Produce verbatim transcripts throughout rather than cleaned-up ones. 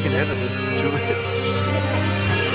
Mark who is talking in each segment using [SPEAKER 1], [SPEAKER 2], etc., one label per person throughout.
[SPEAKER 1] you can edit this two minutes.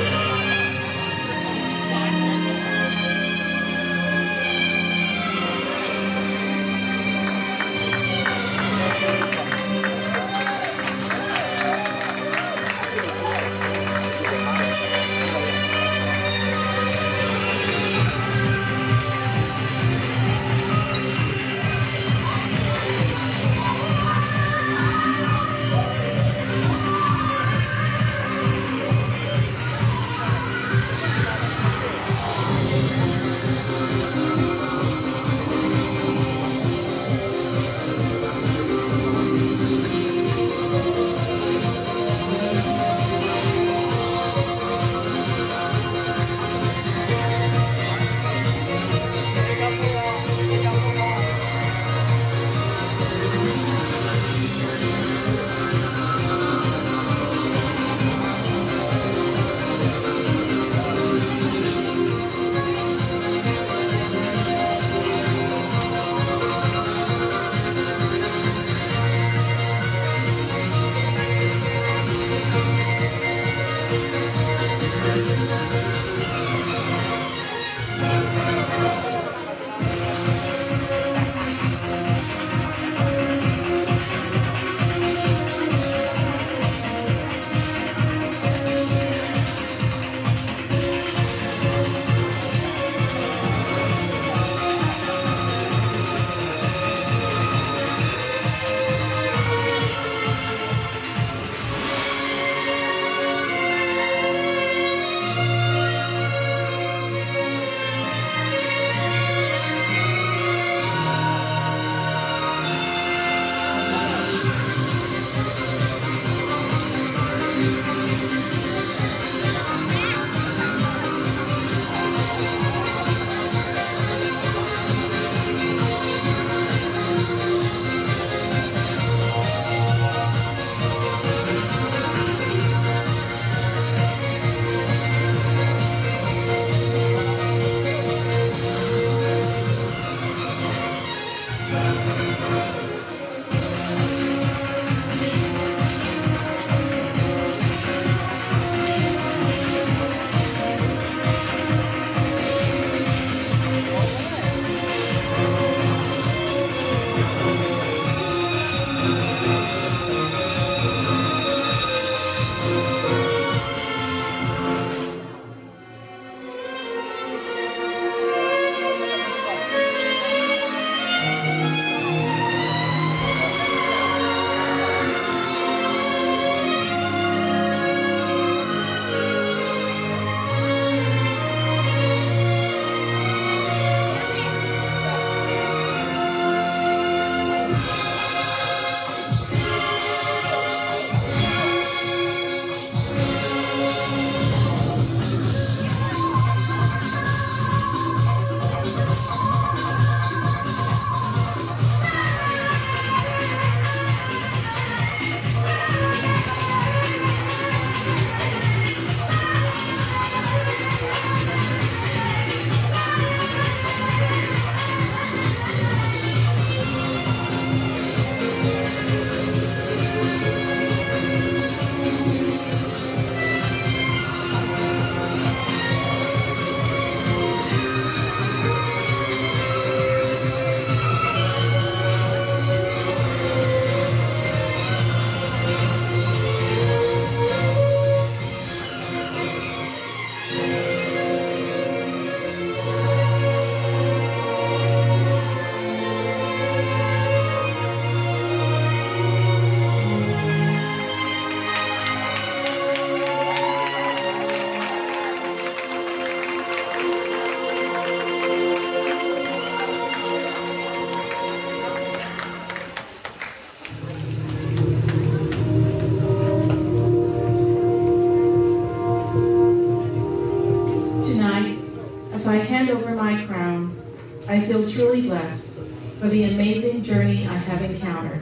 [SPEAKER 2] As I hand over my crown, I feel truly blessed for the amazing journey I have encountered.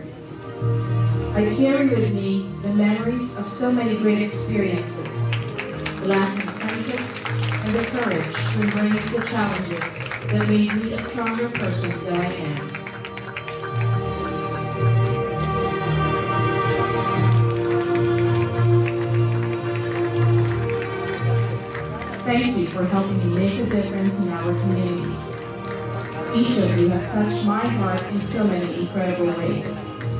[SPEAKER 2] I carry with me the memories of so many great experiences, the lasting friendships, and the courage to embrace the challenges that made me a stronger person than I am. for helping me make a difference in our community. Each of you has touched my heart in so many incredible ways.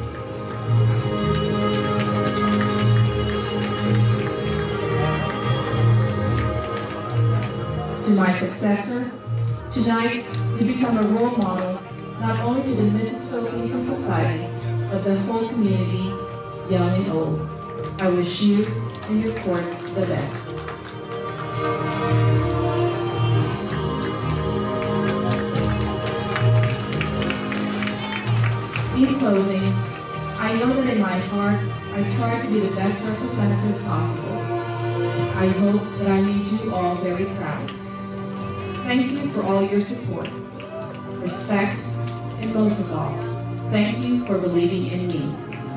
[SPEAKER 2] To my successor, tonight you become a role model not only to the Missus Philippines in society, but the whole community, young and old. I wish you and your court the best. In closing, I know that in my heart, I try to be the best representative possible. I hope that I made you all very proud. Thank you for all your support, respect, and most of all, thank you for believing in me.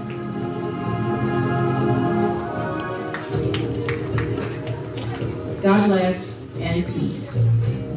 [SPEAKER 2] God bless and peace.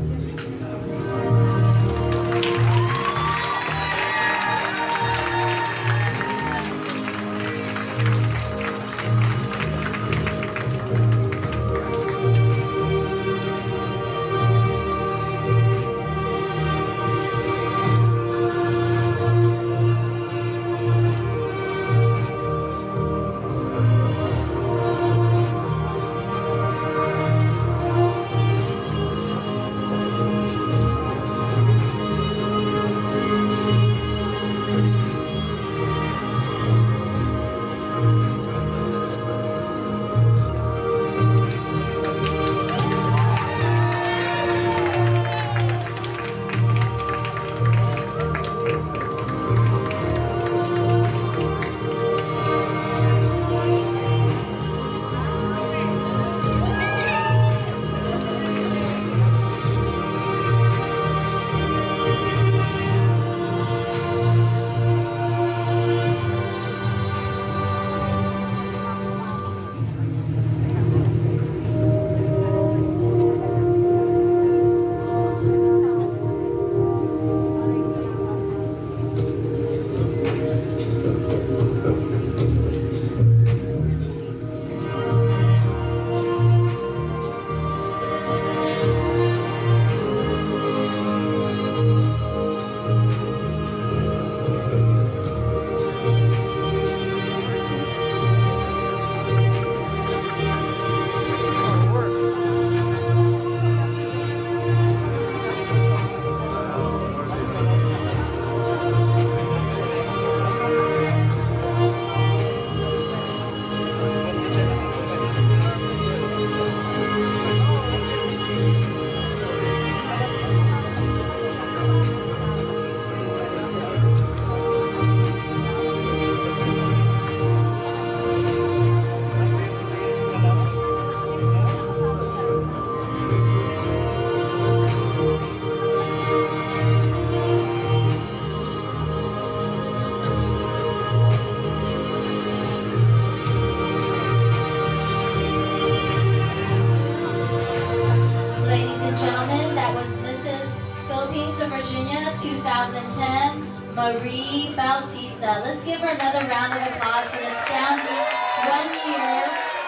[SPEAKER 3] twenty ten, Marie Bautista. Let's give her another round of applause for the astounding one year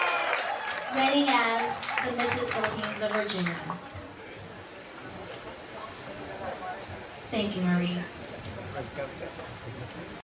[SPEAKER 3] reigning as the Missus Philippines of Virginia. Thank you, Marie.